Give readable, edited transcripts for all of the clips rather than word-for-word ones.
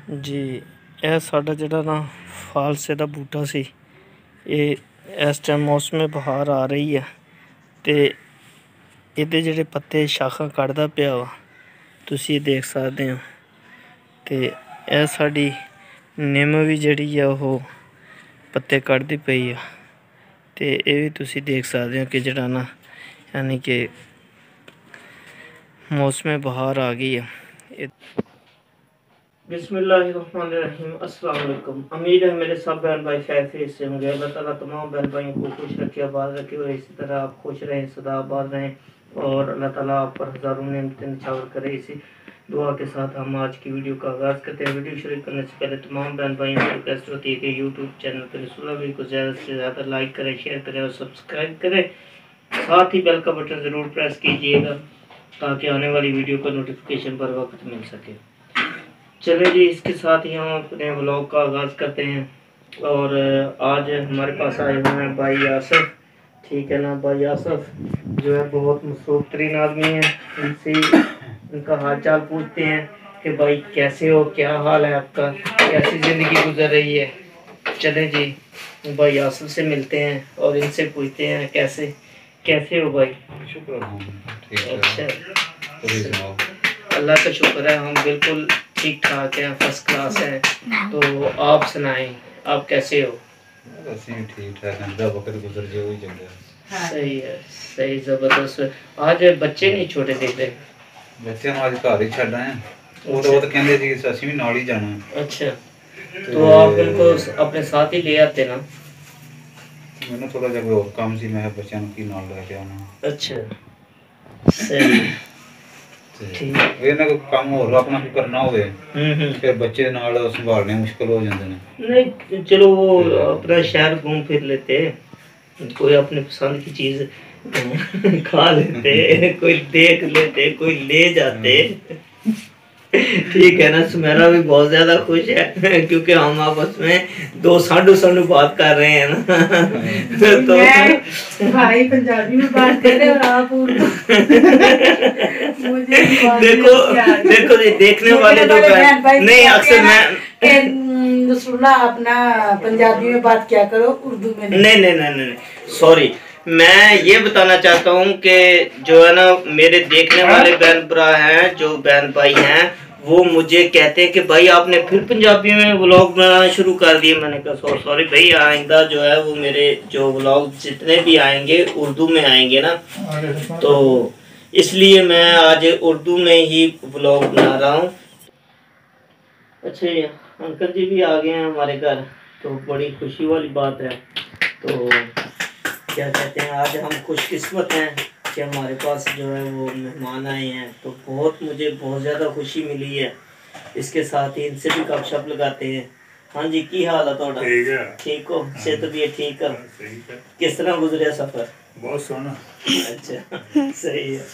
जी यह साडा जिहड़ा ना फालसे दा बूटा सी ये इस टाइम मौसम बहार आ रही है तो इहदे जिहड़े पत्ते शाखा कटदा पिया वा तुसीं देख सकदे हो। तो यह साडी निम्म भी जिहड़ी है ओह पत्ते कटदी पई है। तो यह भी तुसीं देख सकदे हो कि जिहड़ा ना यानी कि मौसम बहार आ गई है। बिस्मिल्लाहिर्रहमानिर्रहीम, अस्सलाम वालेकुम। उम्मीद है मेरे सब बहन भाई खैर से होंगे। अल्लाह ताला तमाम बहन भाइयों को खुश रखे, आबाद रखे और इसी तरह आप खुश रहें, सदा आबाद रहें और अल्लाह ताला आप पर हज़ारों नेमतें निछावर करे। इसी दुआ के साथ हम आज की वीडियो का आगाज़ करते हैं। वीडियो शुरू करने से पहले तमाम बहन भाइयों को रिक्वेस्ट होती है कि यूट्यूब चैनल पर रसूला वीडियो को ज़्यादा से ज़्यादा लाइक करें, शेयर करें और सब्सक्राइब करें। साथ ही बेल का बटन ज़रूर प्रेस कीजिएगा ताकि आने वाली वीडियो का नोटिफिकेशन बर वक्त मिल सके। चलिए जी, इसके साथ ही हम अपने व्लॉग का आगाज़ करते हैं। और आज हमारे पास आए हुए हैं भाई आसफ, ठीक है ना। भाई आसफ जो है बहुत मसरूफ़ तरीन आदमी है। इनसे इनका हाल चाल पूछते हैं कि भाई कैसे हो, क्या हाल है आपका, कैसी ज़िंदगी गुजर रही है। चले जी भाई आसफ से मिलते हैं और इनसे पूछते हैं कैसे कैसे हो भाई। शुक्र अच्छा, है। अल्लाह का शुक्र है, हम बिल्कुल ठीक ठाक हैं, फर्स्ट क्लास हैं। तो आप सुनाएं, आप कैसे हो? ਅਸੀਂ ਠੀਕ ਠਾਕ ਹਾਂ, वक्त गुजर जे वही चंगा। सही है, सही, ज़बरदस्त। आज बच्चे नहीं छोटे दिख रहे। ਬੱਚਿਆਂ ਨੂੰ ਅੱਜ ਘਰ ਹੀ ਛੱਡ ਆਏ। ਉਹ ਤਾਂ ਕਹਿੰਦੇ ਸੀ ਅਸੀਂ ਵੀ ਨਾਲ ਹੀ ਜਾਣਾ। अच्छा, तो आप इनको अपने साथ ही ले आते ना। ਮੈਨੂੰ ਥੋੜਾ ਜਿਹਾ ਕੋਈ ਹੋਰ ਕੰਮ ਸੀ, ਮੈਂ ਕਿਹਾ ਬੱਚਿਆਂ ਨੂੰ ਕੀ ਨਾਲ ਲੈ ਕੇ ਆਉਣਾ। अच्छा, सही, ठीक। ਇਹਨਾਂ ਕੋਈ ਕੰਮ ਹੋਰ ਆਪਣਾ ਕੋਈ करना ਹੋਵੇ फिर बच्चे नाल संभालने मुश्किल हो जाते हैं। नहीं चलो वो अपना शहर घूम फिर लेते, कोई अपने पसंद की चीज खा लेते, कोई देख लेते, कोई ले जाते। ठीक है ना। सुमेरा भी बहुत ज्यादा खुश है क्योंकि हम आपस में दो सांडू सांडू बात कर रहे हैं ना। तो भाई पंजाबी में बात कर रहे और आप उर्दू। मुझे देखो देखो जी, देखने वाले जो नहीं अक्सर मैं सुना अपना पंजाबी में बात क्या करो, उर्दू में नहीं नहीं नहीं नहीं सॉरी, मैं ये बताना चाहता हूँ कि जो है ना मेरे देखने वाले बहन भरा हैं, जो बहन भाई हैं, वो मुझे कहते हैं कि भाई आपने फिर पंजाबी में व्लॉग बनाना शुरू कर दिए। मैंने कहा सॉरी भाई, आइंदा जो है वो मेरे जो व्लॉग जितने भी आएंगे उर्दू में आएंगे ना, तो इसलिए मैं आज उर्दू में ही व्लॉग बना रहा हूँ। अच्छा, अंकल जी भी आ गए हैं हमारे घर, तो बड़ी खुशी वाली बात है। तो क्या कहते हैं, आज हम खुशकिस्मत हैं कि हमारे पास जो है वो मेहमान आए हैं, तो मुझे बहुत ज़्यादा खुशी मिली है। इसके साथ ही इनसे भी गपशप लगाते हैं। हाँ जी, की हाल है थोड़ा? ठीक हो? सेहत भी ठीक है? किस तरह गुजरिया सफ़र? बहुत सोना। अच्छा, सही है।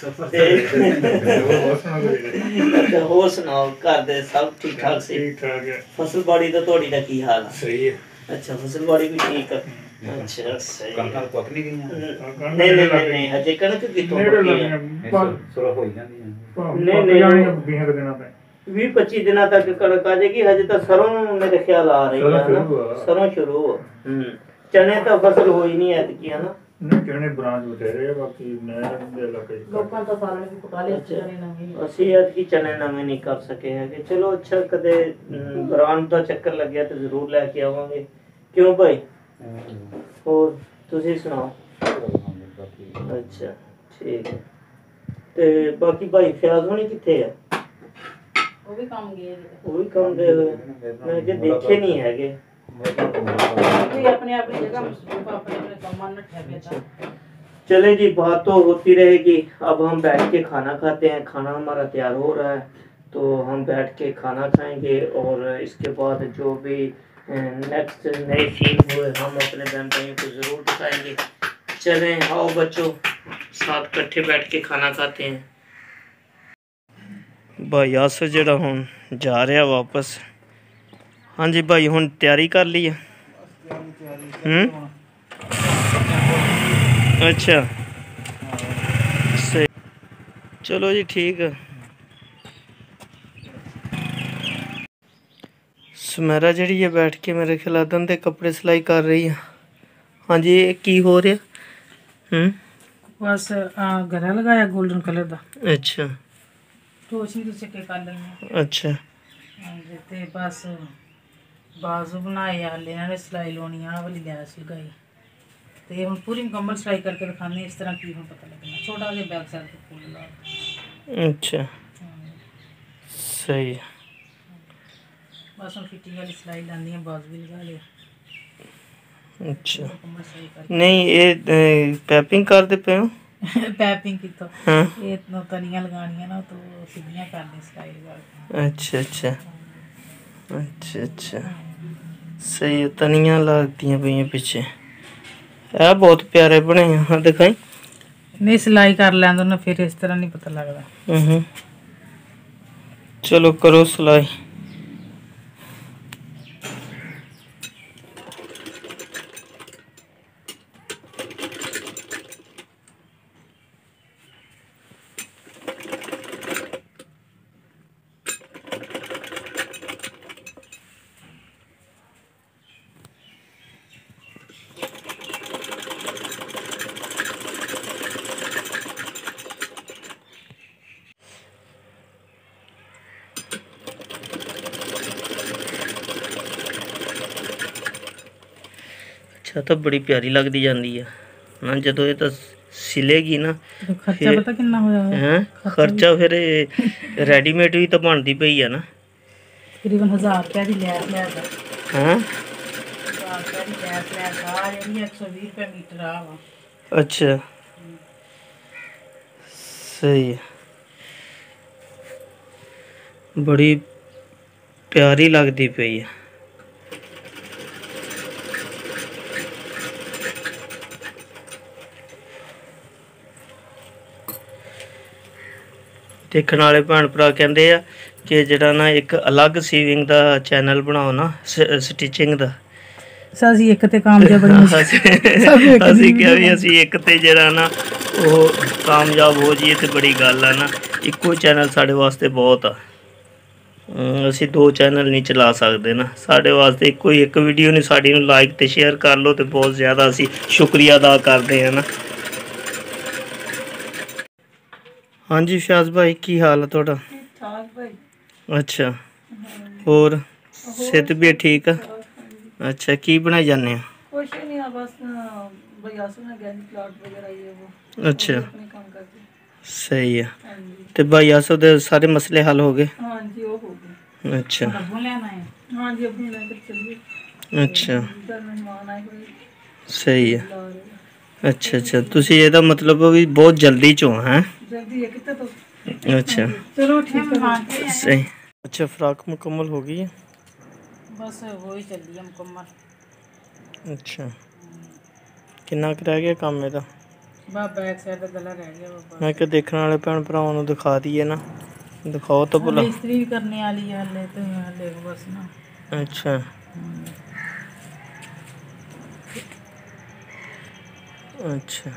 अच्छा, होर सुनाओ, घर दे सब ठीक ठाक से? ठीक ठाक है। फसल बाड़ी दा तोड़ी दा की हाल है? सही है। अच्छा, फसल बाड़ी भी ठीक है। अच्छा, सही है। कणक पक नहीं गई नहीं हजे कणक कितों पकी है? सुलह हो जाती है। नहीं 20-25 दिन तक कणक आ जाएगी। हजे तो सरों मेरे ख्याल आ रही है ना, सरों शुरू हो। चने तो फसल हो ही नहीं है ना। नहीं चने ब्रांच बतेरे बाकी नए दे लगे लोकां तो साल में पका ले चने नवे। ਅਸੀਂ ਐਤਕੀ ਚਨੇ ਨਵੇਂ ਨਹੀਂ ਕਰ ਸਕੇ ਹੈਗੇ। ਚਲੋ ਅੱਛਾ, ਕਦੇ ਬਰਾਂਡ ਦਾ ਚੱਕਰ ਲੱਗਿਆ ਤੇ ਜ਼ਰੂਰ ਲੈ ਕੇ ਆਵਾਂਗੇ। ਕਿਉਂ ਭਾਈ? ਹੋਰ ਤੁਸੀਂ ਸੁਣਾਓ? ਅੱਛਾ, ਠੀਕ ਹੈ। ਤੇ ਬਾਕੀ ਭਾਈ ਫਿਆਜ਼ ਹੋਣੀ ਕਿੱਥੇ ਆ? ਉਹ ਵੀ ਕੰਮ ਗਏ। ਉਹ ਵੀ ਕੰਮ ਗਏ ਹੋਏ, ਮੈਂ ਕਿ ਦੇਖੇ ਨਹੀਂ ਹੈਗੇ। कोई अपने अपनी जगह अपने अपने सामान रखा था। चले जी, बात तो होती रहेगी। अब हम बैठ के खाना खाते हैं। खाना हमारा तैयार हो रहा है, तो हम बैठ के खाना खाएंगे और इसके बाद जो भी नेक्स्ट नए सीन हुए हम अपने बहन भाइयों को ज़रूर दिखाएंगे। चलें आओ बच्चों, साथ इकट्ठे बैठ के खाना खाते हैं। भाई आसर जड़ा हुन जा रहा वापस। हाँ जी भाई, हुन तैयारी कर ली है? अच्छा, सही, चलो जी ठीक है। ਸੁਮੈਰਾ ਜਿਹੜੀ ਹੈ ਬੈਠ ਕੇ ਮੇਰੇ ਖਿਆਲ ਅਦਨ ਦੇ ਕੱਪੜੇ ਸਿਲਾਈ ਕਰ ਰਹੀ ਆ। ਹਾਂਜੀ ਇਹ ਕੀ ਹੋ ਰਿਹਾ? ਬਸ ਗਲਾ ਲਗਾਇਆ 골ਡਨ ਕਲਰ ਦਾ। ਅੱਛਾ ਟੋਚੀ ਦੇ ਚੱਕੇ ਕਰ ਲੈਣੇ। ਅੱਛਾ ਹਾਂਜੀ ਤੇ ਬਸ ਬਾਜ਼ੂ ਬਣਾਏ ਹਾਲੇ ਇਹਨਾਂ ਨੇ ਸਿਲਾਈ ਲਾਉਣੀ ਆ ਵਾਲੀ ਲੈਸ ਲਗਾਈ ਤੇ ਹੁਣ ਪੂਰੀ ਮੁਕੰਮਲ ਸਿਲਾਈ ਕਰਕੇ ਦਿਖਾਉਂਦੇ ਇਸ ਤਰ੍ਹਾਂ ਕੀ ਹੁਣ ਪਤਾ ਲੱਗਣਾ। ਛੋਟਾ ਜਿਹਾ ਬੈਕ ਸਾਈਡ ਤੇ ਫੁੱਲ ਲਾ। ਅੱਛਾ ਸਹੀ ਹੈ। ਬਸ ਹੁਣ ਫਿਟਿੰਗ ਵਾਲੀ ਸਿਲਾਈ ਲਾਉਂਦੀ ਆ ਬਾਜ਼ੂ ਵੀ ਲਗਾ ਲਿਆ। ਅੱਛਾ ਮੁਕੰਮਲ ਸਿਲਾਈ ਕਰਕੇ ਨਹੀਂ ਇਹ ਪੈਪਿੰਗ ਕਰਦੇ ਪਏ ਹੋ? ਪੈਪਿੰਗ ਕੀਤਾ ਹਾਂ ਇਹ ਤਨੀਆਂ ਲਗਾਉਣੀਆਂ ਨਾ ਤਾਂ ਸਿੱਧੀਆਂ ਕਰਨੀ ਸਿਲਾਈ ਲਗਾ ਕੇ। ਅੱਛਾ ਅੱਛਾ ਅੱਛਾ ਅੱਛਾ ਸਹੀ ਹੈ। ਤਨੀਆਂ ਲੱਗਦੀਆਂ ਪਈਆਂ ਪਿੱਛੇ। ਇਹ ਬਹੁਤ ਪਿਆਰੇ ਬਣੇ ਆ। ਹਾਂ ਦਿਖਾਈ। ਨਹੀਂ ਸਿਲਾਈ ਕਰ ਲੈਂਦਾ ਨਾ ਫਿਰ ਇਸ ਤਰ੍ਹਾਂ ਨਹੀਂ ਪਤਾ ਲੱਗਦਾ। ਚਲੋ ਕਰੋ ਸਿਲਾਈ। ਅੱਛਾ ਤਾਂ ਬੜੀ ਪਿਆਰੀ ਲੱਗਦੀ ਜਾਂਦੀ ਆ ਨਾ ਜਦੋਂ ਇਹ ਤਾਂ ਸਿਲੇਗੀ ਨਾ। ਖਰਚਾ ਪਤਾ ਕਿੰਨਾ ਹੋਇਆ ਹੈ ਖਰਚਾ ਫਿਰ ਰੈਡੀਮੇਡ ਵੀ ਤਾਂ ਬਣਦੀ ਪਈ ਆ ਨਾ। ਤਕਰੀਬਨ 1000 ਰੁਪਏ ਦੀ ਲੈਸ ਲਿਆ ਦਾ। ਹਾਂ 1000 ਰੁਪਏ ਦੀ ਲੈਸ ਲਿਆ ਦਾ ਜਿਹੜੀ 120 ਰੁਪਏ ਮੀਟਰ ਆ ਵਾ। ਅੱਛਾ ਸਹੀ ਹੈ। ਬੜੀ ਪਿਆਰੀ ਲੱਗਦੀ ਪਈ ਹੈ। ਦੇਖਣ ਵਾਲੇ ਭੈਣ ਭਰਾ ਕਹਿੰਦੇ ਆ ਕਿ ਜਿਹੜਾ ਨਾ ਇੱਕ ਅਲੱਗ ਸੀਵਿੰਗ ਦਾ ਚੈਨਲ ਬਣਾਓ ਨਾ ਸਟਿਚਿੰਗ ਦਾ। ਅਸੀਂ ਇੱਕ ਤੇ ਕਾਮਯਾਬ ਬਣੀ। ਅਸੀਂ ਕਿਹਾ ਵੀ ਅਸੀਂ ਇੱਕ ਤੇ ਜਿਹੜਾ ਨਾ ਉਹ ਕਾਮਯਾਬ ਹੋ ਜਾਈਏ ਤੇ ਬੜੀ ਗੱਲ ਆ ਨਾ। ਇੱਕੋ ਚੈਨਲ ਸਾਡੇ ਵਾਸਤੇ ਬਹੁਤ ਆ। ਅਸੀਂ 2 ਚੈਨਲ ਨਹੀਂ ਚਲਾ ਸਕਦੇ ਨਾ। ਸਾਡੇ ਵਾਸਤੇ ਇੱਕੋ ਹੀ ਇੱਕ ਵੀਡੀਓ ਨਹੀਂ ਸਾਡੀ ਨੂੰ ਲਾਈਕ ਤੇ ਸ਼ੇਅਰ ਕਰ ਲਓ ਤੇ ਬਹੁਤ ਜ਼ਿਆਦਾ ਅਸੀਂ ਸ਼ੁਕਰੀਆ ਅਦਾ ਕਰਦੇ ਹਾਂ ਨਾ। ਹਾਂਜੀ ਸ਼ਾਜ਼ ਭਾਈ ਕੀ ਹਾਲ ਹੈ ਤੁਹਾਡਾ? ਠਾਕ ਭਾਈ। ਅੱਛਾ ਹੋਰ ਸਿਹਤ ਵੀ ਠੀਕ ਆ? ਅੱਛਾ ਕੀ ਬਣਾਈ ਜਾਂਦੇ ਆ? ਕੁਛ ਨਹੀਂ ਆ ਬਸ ਭਈਆ ਸੁਣਾ ਗਿਆ ਪਲਾਟ ਵਗੈरह ये वो। ਅੱਛਾ अपने काम करते। ਸਹੀ ਆ। ਹਾਂਜੀ ਤੇ ਭਾਈ ਆਸੋ ਦੇ ਸਾਰੇ ਮਸਲੇ ਹੱਲ ਹੋ ਗਏ? ਹਾਂਜੀ ਉਹ ਹੋ ਗਏ। ਅੱਛਾ ਅੱਬੂ ਲੈਣਾ ਹੈ। ਹਾਂਜੀ ਅੱਬੂ ਲੈ ਕੇ ਚੱਲੀਏ। ਅੱਛਾ ਘਰ ਮਹਿਮਾਨ ਆਏ ਹੋਏ ਸਹੀ ਆ। ਬੁਲਾ ਰਹੇ। ਅੱਛਾ ਅੱਛਾ ਤੁਸੀਂ ਇਹਦਾ ਮਤਲਬ ਵੀ ਬਹੁਤ ਜਲਦੀ ਚੋਂ ਹੈ? ਜਲਦੀ ਹੈ ਕਿਤੇ ਤੋਂ। ਅੱਛਾ ਚਲੋ ਠੀਕ ਹੈ। ਸਹੀ। ਅੱਛਾ ਫਰਾਕ ਮੁਕੰਮਲ ਹੋ ਗਈ ਹੈ? ਬਸ वो ही ਚੱਲੀ ਹੈ ਮੁਕੰਮਲ। ਅੱਛਾ ਕਿੰਨਾ ਕੁ ਰਹਿ ਗਿਆ ਕੰਮ ਇਹਦਾ? ਬਾ ਬੈਕ ਸਾਈਡ ਦਾ ਗਲਾ ਰਹਿ ਗਿਆ ਬਾਬਾ। ਮੈਂ ਕਿਹਾ ਦੇਖਣ ਵਾਲੇ ਭੈਣ ਭਰਾਵਾਂ ਨੂੰ ਦਿਖਾ ਦਈਏ ਨਾ। ਦਿਖਾਓ ਤਾਂ ਭਲਾ। ਇਸਤਰੀ ਵੀ ਕਰਨੇ ਵਾਲੀ ਹੈ ਹਲੇ ਤੇ ਹਲੇ ਬਸ ਨਾ। ਅੱਛਾ ਅੱਛਾ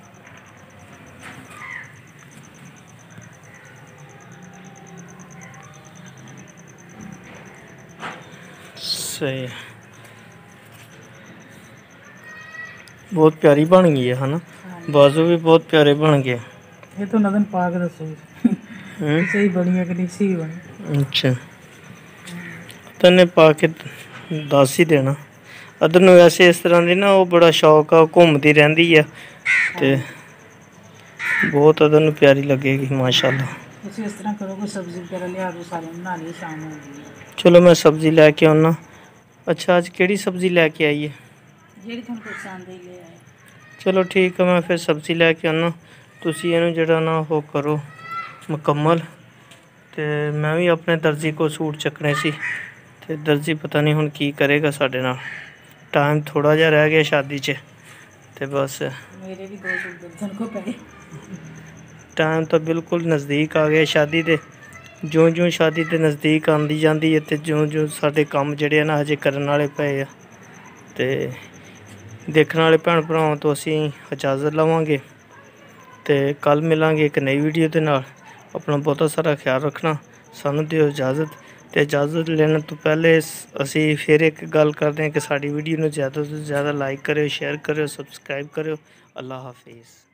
ਸਹੀ। ਬਹੁਤ ਪਿਆਰੀ ਬਣ ਗਈ ਹੈ ਹਨਾ। ਬਾਜ਼ੂ ਵੀ ਬਹੁਤ ਪਿਆਰੇ ਬਣ ਗਏ। ਇਹ ਤਾਂ ਨਦਨ ਪਾ ਕੇ ਦੱਸੋ ਸਹੀ ਬਣੀ ਹੈ ਕਿ ਨਹੀਂ ਸਹੀ ਬਣੀ। ਅੱਛਾ ਤੈਨੇ ਪਾ ਕੇ ਦੱਸ ਹੀ ਦੇਣਾ। ਅਦਰ ਨੂੰ ਵੈਸੇ ਇਸ ਤਰ੍ਹਾਂ ਦੀ ਨਾ ਉਹ ਬੜਾ ਸ਼ੌਕ ਆ। ਉਹ ਘੁੰਮਦੀ ਰਹਿੰਦੀ ਆ ਤੇ ਬਹੁਤ ਅਦਰ ਨੂੰ ਪਿਆਰੀ ਲੱਗੇਗੀ ਮਾਸ਼ਾਅੱਲਾ। ਤੁਸੀਂ ਇਸ ਤਰ੍ਹਾਂ ਕਰੋ ਕੋਈ ਸਬਜ਼ੀ ਵਗੈਰਾ ਲਿਆ ਦੋ ਸਾਰੇ ਬਣਾ ਲਈ ਸ਼ਾਮ ਹੋ ਗਈ। ਚਲੋ ਮੈਂ ਸਬਜ਼ੀ ਲੈ ਕੇ ਆਉਣਾ। ਅੱਛਾ ਅੱਜ ਕਿਹੜੀ ਸਬਜ਼ੀ ਲੈ ਕੇ ਆਈਏ? ਜਿਹੜੀ ਤੁਹਾਨੂੰ ਪਸੰਦ ਹੀ ਲੈ ਆਏ। ਚਲੋ ਠੀਕ ਹੈ ਮੈਂ ਫਿਰ ਸਬਜ਼ੀ ਲੈ ਕੇ ਆਉਣਾ। ਤੁਸੀਂ ਇਹਨੂੰ ਜਿਹੜਾ ਨਾ ਉਹ ਕਰੋ ਮੁਕੰਮਲ। ਤੇ ਮੈਂ ਵੀ ਆਪਣੇ ਦਰਜੀ ਕੋਲ ਸੂਟ ਚੱਕਣੇ ਸੀ ਤੇ ਦਰਜੀ ਪਤਾ ਨਹੀਂ ਹੁਣ ਕੀ ਕਰੇਗਾ ਸਾਡੇ ਨਾਲ। ਟਾਈਮ ਥੋੜ੍ਹਾ ਜਿਹਾ ਰਹਿ ਗਿਆ ਸ਼ਾਦੀ 'ਚ ਤੇ ਬਸ ਮੇਰੇ ਵੀ 2 ਸੂਟ ਦਰਜਨ ਕੋ ਪਏ। ਟਾਈਮ ਤਾਂ ਬਿਲਕੁਲ ਨਜ਼ਦੀਕ ਆ ਗਿਆ ਸ਼ਾਦੀ ਦੇ। ਜਿਉਂ-ਜਿਉਂ ਸ਼ਾਦੀ ਦੇ ਨਜ਼ਦੀਕ ਆਉਂਦੀ ਜਾਂਦੀ ਹੈ ਤੇ ਜਿਉਂ-ਜਿਉਂ ਸਾਡੇ ਕੰਮ ਜਿਹੜੇ ਆ ਨਾ ਹਜੇ ਕਰਨ ਵਾਲੇ ਪਏ ਆ ਤੇ ਦੇਖਣ ਵਾਲੇ ਭੈਣ ਭਰਾਵਾਂ ਤੋਂ ਅਸੀਂ ਇਜਾਜ਼ਤ ਲਵਾਂਗੇ ਤੇ ਕੱਲ੍ਹ ਮਿਲਾਂਗੇ ਇੱਕ ਨਈ ਵੀਡੀਓ ਦੇ ਨਾਲ। ਆਪਣਾ ਬਹੁਤਾ ਸਾਰਾ ਖਿਆਲ ਰੱਖਣਾ। ਸਾਨੂੰ ਦਿਓ ਇਜਾਜ਼ਤ। ਤੇ ਇਜਾਜ਼ਤ ਲੈਣ ਤੋਂ ਪਹਿਲੇ ਅਸੀਂ ਫਿਰ ਇੱਕ ਗੱਲ ਕਰਦੇ ਹਾਂ ਕਿ ਸਾਡੀ ਵੀਡੀਓ ਨੂੰ ਜ਼ਿਆਦਾ ਤੋਂ ਜ਼ਿਆਦਾ ਲਾਈਕ ਕਰਿਓ, ਸ਼ੇਅਰ ਕਰਿਓ, ਸਬਸਕ੍ਰਾਈਬ ਕਰਿਓ। ਅੱਲਾ ਹਾਫਿਜ਼।